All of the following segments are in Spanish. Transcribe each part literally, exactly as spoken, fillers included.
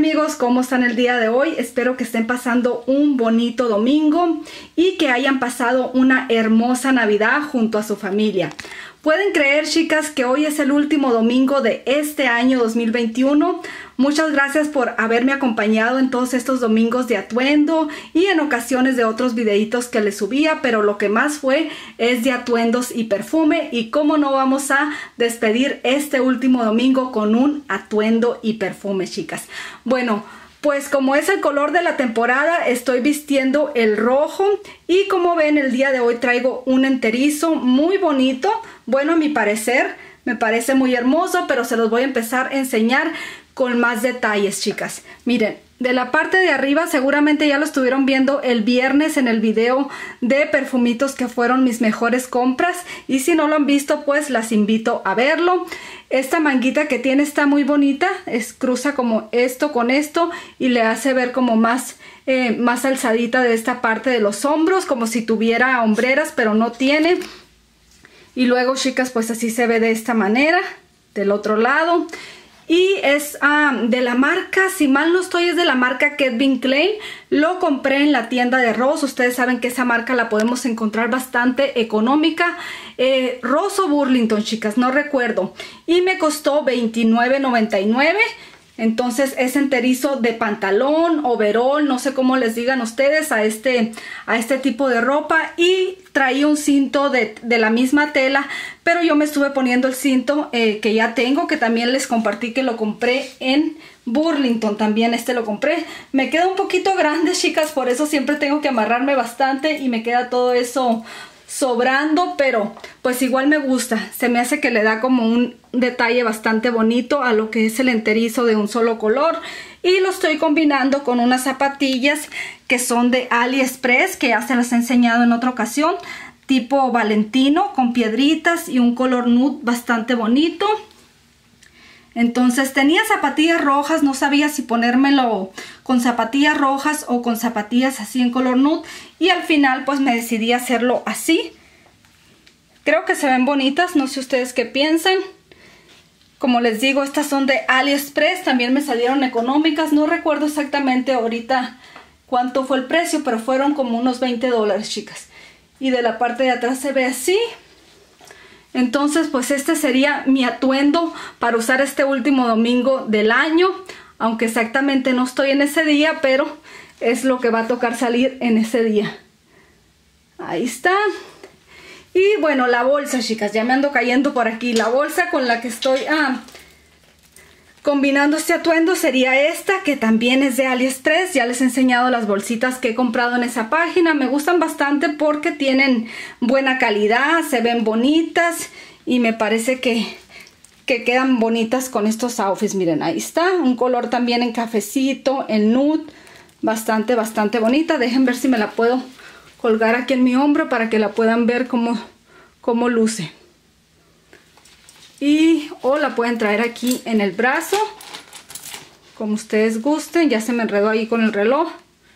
amigos, ¿cómo están el día de hoy? Espero que estén pasando un bonito domingo y que hayan pasado una hermosa Navidad junto a su familia. ¿Pueden creer, chicas, que hoy es el último domingo de este año dos mil veintiuno? Muchas gracias por haberme acompañado en todos estos domingos de atuendo y en ocasiones de otros videitos que les subía, pero lo que más fue es de atuendos y perfume, y cómo no vamos a despedir este último domingo con un atuendo y perfume, chicas. Bueno, pues como es el color de la temporada, estoy vistiendo el rojo y como ven el día de hoy traigo un enterizo muy bonito. Bueno, a mi parecer, me parece muy hermoso, pero se los voy a empezar a enseñar con más detalles, chicas. Miren, de la parte de arriba seguramente ya lo estuvieron viendo el viernes en el video de perfumitos que fueron mis mejores compras, y si no lo han visto pues las invito a verlo. Esta manguita que tiene está muy bonita, es cruza como esto con esto y le hace ver como más eh, más alzadita de esta parte de los hombros, como si tuviera hombreras, pero no tiene. Y luego, chicas, pues así se ve de esta manera del otro lado. Y es um, de la marca, si mal no estoy, es de la marca Calvin Klein. Lo compré en la tienda de Ross. Ustedes saben que esa marca la podemos encontrar bastante económica. Eh, Ross o Burlington, chicas, no recuerdo. Y me costó veintinueve noventa y nueve. Entonces es enterizo de pantalón, overall, no sé cómo les digan ustedes a este, a este tipo de ropa. Y traía un cinto de, de la misma tela, pero yo me estuve poniendo el cinto eh, que ya tengo, que también les compartí que lo compré en Burlington. También este lo compré. Me queda un poquito grande, chicas, por eso siempre tengo que amarrarme bastante y me queda todo eso sobrando, pero pues igual me gusta. Se me hace que le da como un detalle bastante bonito a lo que es el enterizo de un solo color. Y lo estoy combinando con unas zapatillas que son de AliExpress, que ya se las he enseñado en otra ocasión, tipo Valentino, con piedritas y un color nude bastante bonito. Entonces tenía zapatillas rojas, no sabía si ponérmelo con zapatillas rojas o con zapatillas así en color nude, y al final pues me decidí a hacerlo así. Creo que se ven bonitas, no sé ustedes qué piensan. Como les digo, estas son de AliExpress, también me salieron económicas, no recuerdo exactamente ahorita cuánto fue el precio, pero fueron como unos veinte dólares, chicas. Y de la parte de atrás se ve así. Entonces pues este sería mi atuendo para usar este último domingo del año, aunque exactamente no estoy en ese día, pero es lo que va a tocar salir en ese día. Ahí está. Y bueno, la bolsa, chicas, ya me ando cayendo por aquí. La bolsa con la que estoy ah, combinando este atuendo sería esta, que también es de AliExpress. Ya les he enseñado las bolsitas que he comprado en esa página. Me gustan bastante porque tienen buena calidad, se ven bonitas y me parece que, que quedan bonitas con estos outfits. Miren, ahí está, un color también en cafecito, en nude, bastante, bastante bonita. Dejen ver si me la puedo colgar aquí en mi hombro para que la puedan ver cómo, cómo luce. Y o la pueden traer aquí en el brazo, como ustedes gusten. Ya se me enredó ahí con el reloj.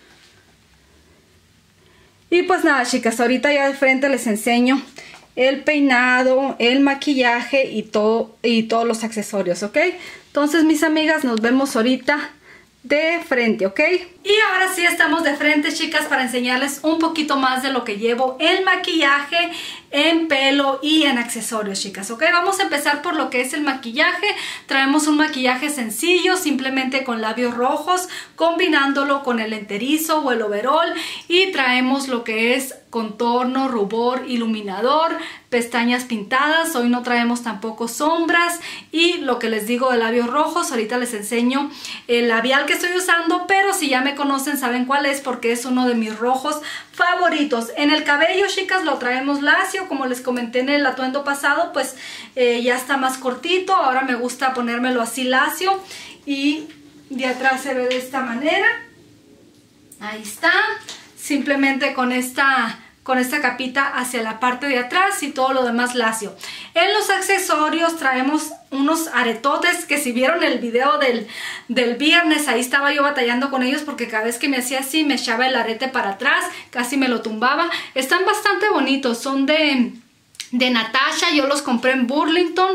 Y pues nada, chicas, ahorita ya de frente les enseño el peinado, el maquillaje y todo, y todos los accesorios, ¿ok? Entonces, mis amigas, nos vemos ahorita de frente, ¿ok? Y ahora sí estamos de frente, chicas, para enseñarles un poquito más de lo que llevo en maquillaje, en pelo y en accesorios, chicas, ¿ok? Vamos a empezar por lo que es el maquillaje. Traemos un maquillaje sencillo, simplemente con labios rojos, combinándolo con el enterizo o el overall, y traemos lo que es contorno, rubor, iluminador, pestañas pintadas. Hoy no traemos tampoco sombras, y lo que les digo de labios rojos, ahorita les enseño el labial que estoy usando, pero si ya me conocen saben cuál es, porque es uno de mis rojos favoritos. En el cabello, chicas, lo traemos lacio, como les comenté en el atuendo pasado, pues eh, ya está más cortito. Ahora me gusta ponérmelo así lacio, y de atrás se ve de esta manera. Ahí está, simplemente con esta con esta capita hacia la parte de atrás y todo lo demás lacio. En los accesorios traemos unos aretotes que, si vieron el video del, del viernes, ahí estaba yo batallando con ellos porque cada vez que me hacía así me echaba el arete para atrás, casi me lo tumbaba. Están bastante bonitos, son de, de Natasha, yo los compré en Burlington.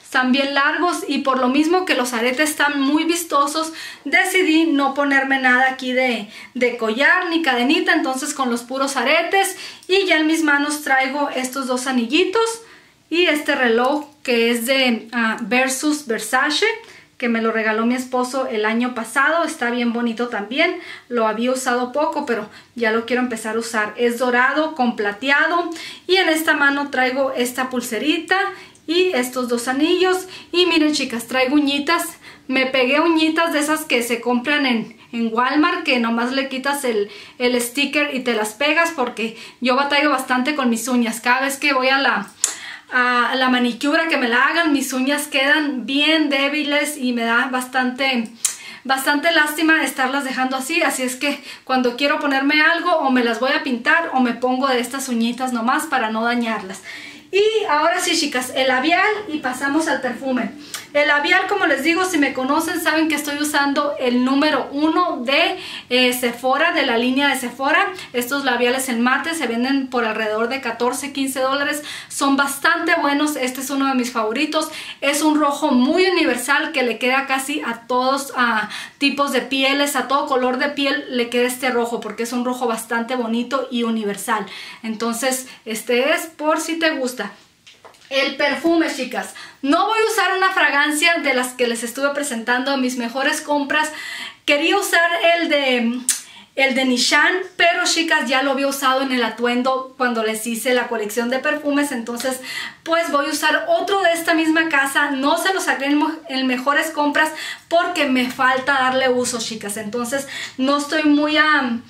están bien largos y por lo mismo que los aretes están muy vistosos, decidí no ponerme nada aquí de, de collar ni cadenita, entonces con los puros aretes. Y ya en mis manos traigo estos dos anillitos y este reloj que es de uh, Versus Versace, que me lo regaló mi esposo el año pasado. Está bien bonito también, lo había usado poco, pero ya lo quiero empezar a usar. Es dorado con plateado y en esta mano traigo esta pulserita y estos dos anillos. Y miren chicas, traigo uñitas, me pegué uñitas de esas que se compran en, en Walmart, que nomás le quitas el, el sticker y te las pegas, porque yo batallo bastante con mis uñas. Cada vez que voy a la... a la manicura que me la hagan, mis uñas quedan bien débiles y me da bastante bastante lástima estarlas dejando así. Así es que cuando quiero ponerme algo, o me las voy a pintar o me pongo de estas uñitas nomás para no dañarlas. Y ahora sí chicas, el labial y pasamos al perfume. El labial, como les digo, si me conocen saben que estoy usando el número uno de eh, Sephora, de la línea de Sephora. Estos labiales en mate se venden por alrededor de catorce, quince dólares. Son bastante buenos, este es uno de mis favoritos. Es un rojo muy universal que le queda casi a todos a tipos de pieles, a todo color de piel le queda este rojo, porque es un rojo bastante bonito y universal. Entonces este es por si te gusta. El perfume chicas, no voy a usar una fragancia de las que les estuve presentando en mis mejores compras. Quería usar el de el de Nishan, pero chicas ya lo había usado en el atuendo cuando les hice la colección de perfumes. Entonces pues voy a usar otro de esta misma casa. No se los saqué en, en mejores compras porque me falta darle uso chicas. Entonces no estoy muy a...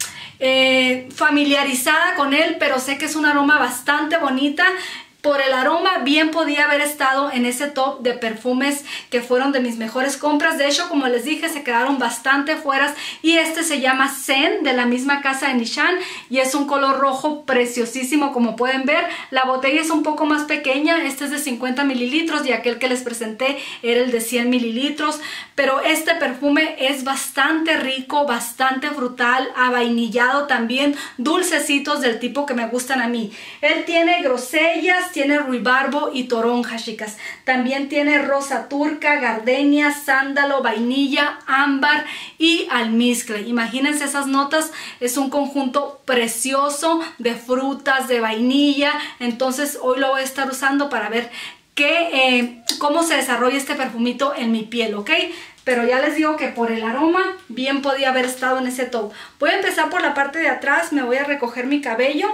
Eh, familiarizada con él, pero sé que es un aroma bastante bonita. Por el aroma bien podía haber estado en ese top de perfumes que fueron de mis mejores compras. De hecho, como les dije, se quedaron bastante fuera. Y este se llama Zen, de la misma casa de Nishan, y es un color rojo preciosísimo, como pueden ver. La botella es un poco más pequeña, este es de cincuenta mililitros y aquel que les presenté era el de cien mililitros. Pero este perfume es bastante rico, bastante frutal, avainillado también, dulcecitos del tipo que me gustan a mí. Él tiene grosellas, tiene ruibarbo y toronja chicas. También tiene rosa turca, gardenia, sándalo, vainilla, ámbar y almizcle. Imagínense esas notas, es un conjunto precioso de frutas, de vainilla. Entonces hoy lo voy a estar usando para ver qué, eh, cómo se desarrolla este perfumito en mi piel, ¿ok? Pero ya les digo que por el aroma bien podía haber estado en ese top. Voy a empezar por la parte de atrás, me voy a recoger mi cabello.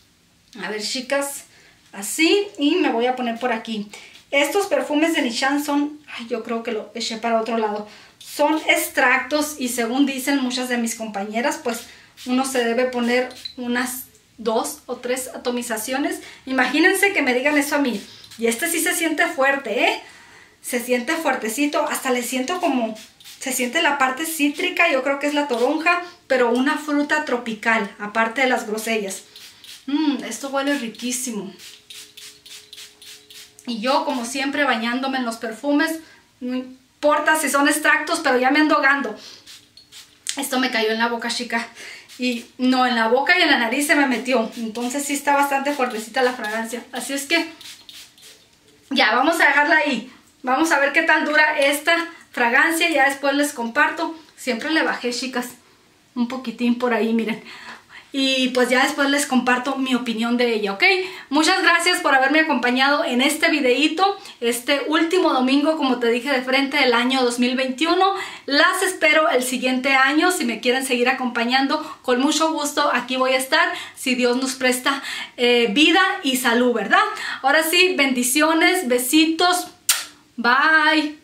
A ver chicas, así, y me voy a poner por aquí. Estos perfumes de Nishan son, ay, yo creo que lo eché para otro lado, son extractos y según dicen muchas de mis compañeras, pues uno se debe poner unas dos o tres atomizaciones. Imagínense que me digan eso a mí. Y este sí se siente fuerte, ¿eh? Se siente fuertecito, hasta le siento como, se siente la parte cítrica, yo creo que es la toronja, pero una fruta tropical, aparte de las grosellas. Mmm, esto huele riquísimo. Y yo, como siempre, bañándome en los perfumes. No importa si son extractos, pero ya me ando ahogando. Esto me cayó en la boca, chica. Y no, en la boca y en la nariz se me metió. Entonces sí está bastante fuertecita la fragancia. Así es que ya, vamos a dejarla ahí. Vamos a ver qué tal dura esta fragancia. Ya después les comparto. Siempre le bajé, chicas, un poquitín por ahí, miren. Y pues ya después les comparto mi opinión de ella, ¿ok? Muchas gracias por haberme acompañado en este videíto, este último domingo, como te dije, de frente del año dos mil veintiuno. Las espero el siguiente año, si me quieren seguir acompañando, con mucho gusto aquí voy a estar, si Dios nos presta eh, vida y salud, ¿verdad? Ahora sí, bendiciones, besitos, bye.